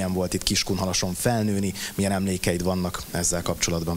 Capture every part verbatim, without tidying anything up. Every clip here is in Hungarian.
milyen volt itt Kiskunhalason felnőni, milyen emlékeid vannak ezzel kapcsolatban?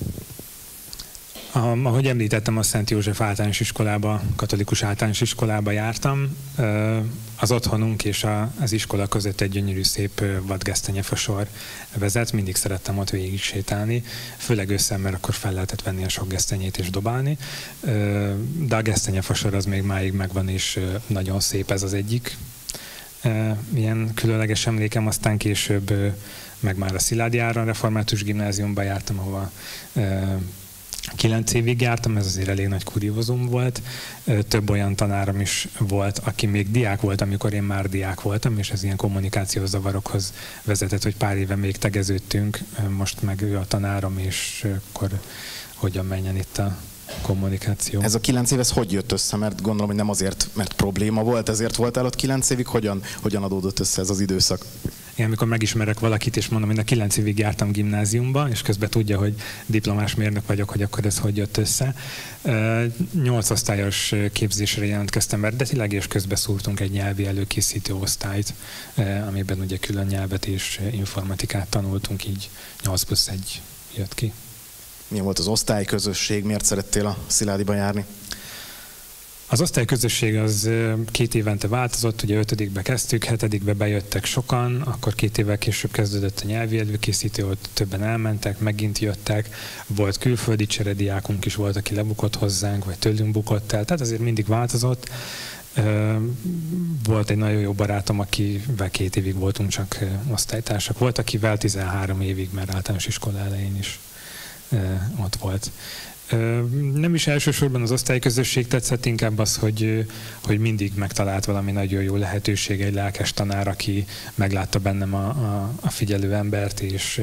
Um, ahogy említettem, a Szent József általános iskolába, katolikus általános iskolába jártam. Uh, az otthonunk és a, az iskola között egy gyönyörű szép vadgesztenyefasor vezet. Mindig szerettem ott végig sétálni, főleg ősszel, mert akkor fel lehetett venni a sok gesztenyét és dobálni. Uh, de a gesztenyefasor az még máig megvan, és uh, nagyon szép, ez az egyik uh, ilyen különleges emlékem. Aztán később uh, meg már a Szilády Áron Református Gimnáziumba jártam, ahova uh, Kilenc évig jártam, ez azért elég nagy kuriózum volt. Több olyan tanárom is volt, aki még diák volt, amikor én már diák voltam, és ez ilyen kommunikációs zavarokhoz vezetett, hogy pár éve még tegeződtünk, most meg ő a tanárom, és akkor hogyan menjen itt a kommunikáció. Ez a kilenc év, ez hogy jött össze? Mert gondolom, hogy nem azért, mert probléma volt, ezért voltál ott kilenc évig. Hogyan, hogyan adódott össze ez az időszak? Én amikor megismerek valakit, és mondom, hogy a kilenc évig jártam gimnáziumba, és közben tudja, hogy diplomás mérnök vagyok, hogy akkor ez hogy jött össze. Nyolc osztályos képzésre jelentkeztem eredetileg, és közben szúrtunk egy nyelvi előkészítő osztályt, amiben ugye külön nyelvet és informatikát tanultunk, így nyolc plusz egy jött ki. Milyen volt az osztályközösség? Miért szerettél a Sziládyba járni? Az osztályközösség az két évente változott, ugye ötödikbe kezdtük, hetedikbe bejöttek sokan, akkor két évvel később kezdődött a nyelvi előkészítő, ott többen elmentek, megint jöttek, volt külföldi cserediákunk is, volt, aki lebukott hozzánk, vagy tőlünk bukott el, tehát azért mindig változott. Volt egy nagyon jó barátom, akivel két évig voltunk csak osztálytársak, volt, akivel tizenhárom évig, mert általános iskola elején is ott volt. Nem is elsősorban az osztályközösség tetszett, inkább az, hogy, hogy mindig megtalált valami nagyon jó lehetőség, egy lelkes tanár, aki meglátta bennem a, a, a figyelő embert, és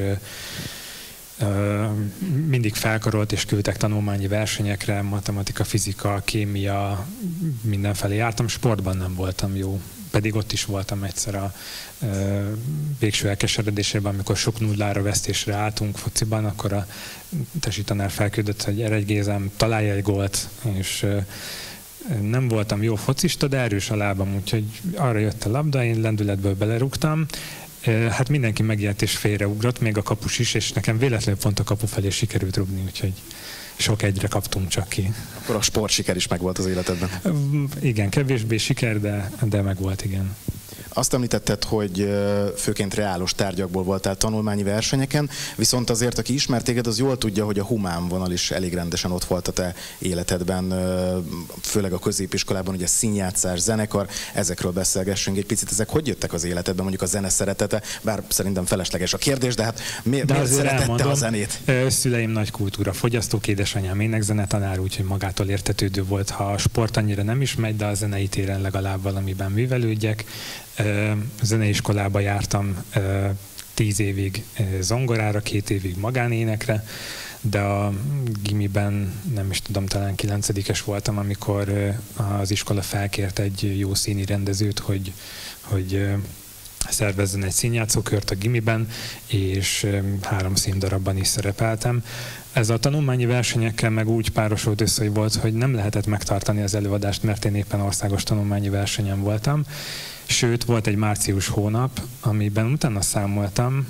mindig felkarolt és küldtek tanulmányi versenyekre, matematika, fizika, kémia, mindenfelé jártam, sportban nem voltam jó. Pedig ott is voltam egyszer a ö, végső elkeseredésében, amikor sok nullára vesztésre álltunk fociban, akkor a tesi tanár felküldött, hogy eredj Gézám, találj egy gólt, és ö, nem voltam jó focista, de erős a lábam, úgyhogy arra jött a labda, én lendületből belerúgtam. Hát mindenki megijedt és félreugrott, még a kapus is, és nekem véletlenül pont a kapu felé sikerült rúgni, úgyhogy sok egyre kaptunk csak ki. Akkor a sportsiker is megvolt az életedben? Igen, kevésbé siker, de, de megvolt, igen. Azt említetted, hogy főként reálos tárgyakból voltál tanulmányi versenyeken, viszont azért, aki ismert téged, az jól tudja, hogy a humán vonal is elég rendesen ott volt a te életedben, főleg a középiskolában, ugye színjátszás, zenekar, ezekről beszélgessünk egy picit. Ezek hogy jöttek az életedben, mondjuk a zene szeretete, bár szerintem felesleges a kérdés, de hát mi, de miért szeretette elmondom, a zenét? Szüleim nagy kultúra fogyasztók, édesanyám énekzenetanár, úgyhogy magától értetődő volt, ha a sport annyira nem is megy, de a zenei téren legalább valamiben művelődjek. Zeneiskolába jártam tíz évig zongorára, két évig magánénekre, de a gimiben nem is tudom, talán kilencedikes voltam, amikor az iskola felkért egy jó színi rendezőt, hogy, hogy szervezzen egy színjátszókört a gimiben, és három színdarabban is szerepeltem. Ez a tanulmányi versenyekkel meg úgy párosult össze, hogy volt, hogy nem lehetett megtartani az előadást, mert én éppen országos tanulmányi versenyen voltam. Sőt, volt egy március hónap, amiben utána számoltam,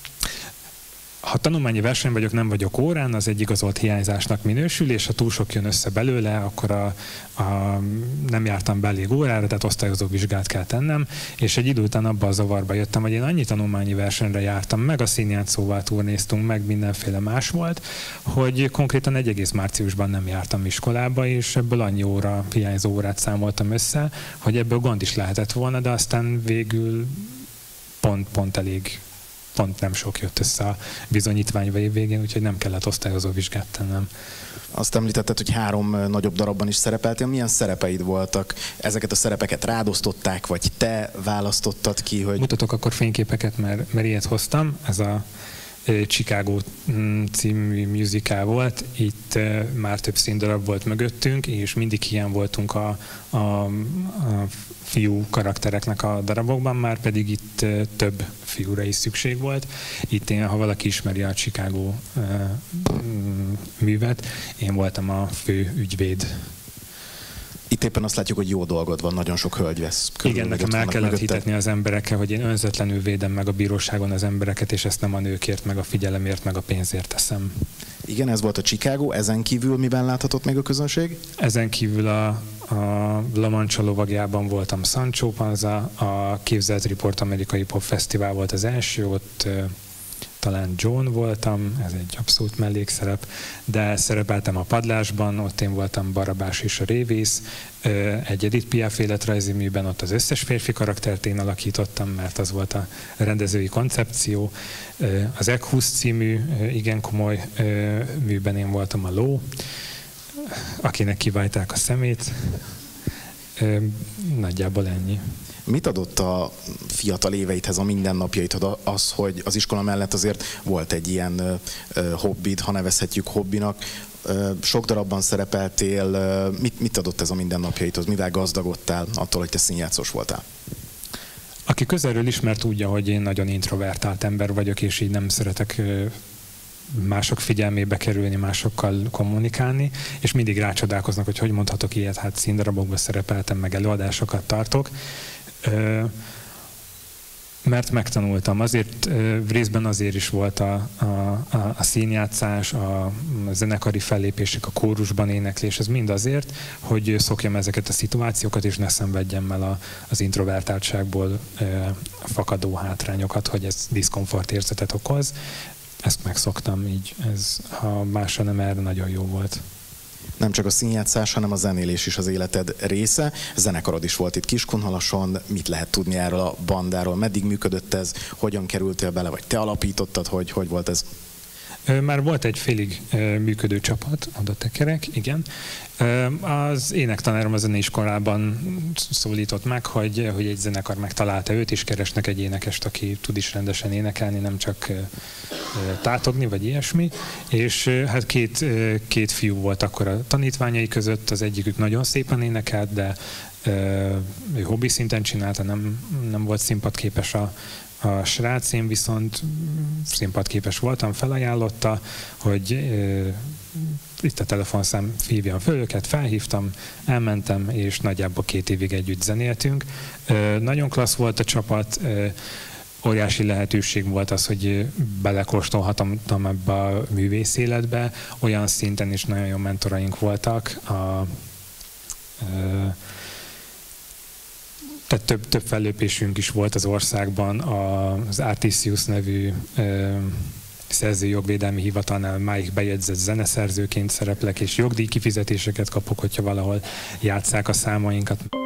ha tanulmányi verseny vagyok, nem vagyok órán, az egy igazolt hiányzásnak minősül, és ha túl sok jön össze belőle, akkor a, a, nem jártam be elég órára, tehát osztályozó vizsgát kell tennem, és egy idő után abba a zavarba jöttem, hogy én annyi tanulmányi versenyre jártam, meg a színjátszóval turnéztunk, meg mindenféle más volt, hogy konkrétan egy egész márciusban nem jártam iskolába, és ebből annyi óra, hiányzó órát számoltam össze, hogy ebből gond is lehetett volna, de aztán végül pont, pont elég pont nem sok jött össze a bizonyítvány végén, úgyhogy nem kellett osztályozó vizsgát tennem. Azt említetted, hogy három nagyobb darabban is szerepeltél. Milyen szerepeid voltak? Ezeket a szerepeket rádosztották, vagy te választottad ki? Hogy... Mutatok akkor fényképeket, mert, mert ilyet hoztam. Ez a Chicago című musical volt. Itt már több színdarab volt mögöttünk, és mindig ilyen voltunk a, a, a fiú karaktereknek a darabokban, már pedig itt több fiúra is szükség volt. Itt én, ha valaki ismeri a Chicago művet, én voltam a fő ügyvéd. Itt éppen azt látjuk, hogy jó dolgod van, nagyon sok hölgy vesz körül. Igen, nekem el kellett hitetni az emberekkel, hogy én önzetlenül védem meg a bíróságon az embereket, és ezt nem a nőkért, meg a figyelemért, meg a pénzért teszem. Igen, ez volt a Chicago, ezen kívül miben láthatott még a közönség? Ezen kívül a, a La Mancha lovagjában voltam Sancho Panza, a Képzelt Report Amerikai Pop Fesztivál volt az első, ott talán John voltam, ez egy abszolút mellékszerep, de szerepeltem a Padlásban, ott én voltam Barabás és a Révész, egy Edith Piaf életrajzi műben, ott az összes férfi karaktert én alakítottam, mert az volt a rendezői koncepció. Az Equus című igen komoly műben én voltam a ló, akinek kiválták a szemét. Nagyjából ennyi. Mit adott a fiatal éveidhez, a mindennapjaidhoz az, hogy az iskola mellett azért volt egy ilyen hobbid, ha nevezhetjük hobbinak, sok darabban szerepeltél, mit, mit adott ez a mindennapjaidhoz, mivel gazdagodtál attól, hogy te színjátszós voltál? Aki közelről ismert, tudja, hogy én nagyon introvertált ember vagyok, és így nem szeretek mások figyelmébe kerülni, másokkal kommunikálni, és mindig rácsodálkoznak, hogy hogy mondhatok ilyet, hát színdarabokban szerepeltem, meg előadásokat tartok. Mert megtanultam. Azért részben azért is volt a, a, a, a színjátszás, a zenekari fellépések, a kórusban éneklés, ez mind azért, hogy szokjam ezeket a szituációkat, és ne szenvedjem el a, az introvertáltságból e, fakadó hátrányokat, hogy ez diszkomfort érzetet okoz. Ezt megszoktam így, ez, ha másra nem, erre nagyon jó volt. Nem csak a színjátszás, hanem a zenélés is az életed része. Zenekarod is volt itt Kiskunhalason. Mit lehet tudni erről a bandáról? Meddig működött ez? Hogyan kerültél bele? Vagy te alapítottad? Hogy, hogy volt ez? Már volt egy félig működő csapat, oda tekerek, igen. Az énektanárom a zeneiskolában szólított meg, hogy, hogy egy zenekar megtalálta őt, és keresnek egy énekest, aki tud is rendesen énekelni, nem csak tátogni, vagy ilyesmi. És hát két, két fiú volt akkor a tanítványai között, az egyikük nagyon szépen énekelt, de ő hobbi szinten csinálta, nem, nem volt színpadképes a A srác, én viszont színpadképes voltam, felajánlotta, hogy e, itt a telefonszám, hívjam föl őket, felhívtam, elmentem, és nagyjából két évig együtt zenéltünk. E, nagyon klassz volt a csapat, e, óriási lehetőség volt az, hogy belekóstolhattam ebbe a művész életbe, olyan szinten is nagyon jó mentoraink voltak. A, e, Tehát több, több fellépésünk is volt az országban, az Artisius nevű ö, szerzőjogvédelmi hivatalnál máig bejegyzett zeneszerzőként szereplek, és jogdíj kifizetéseket kapok, hogyha valahol játsszák a számainkat.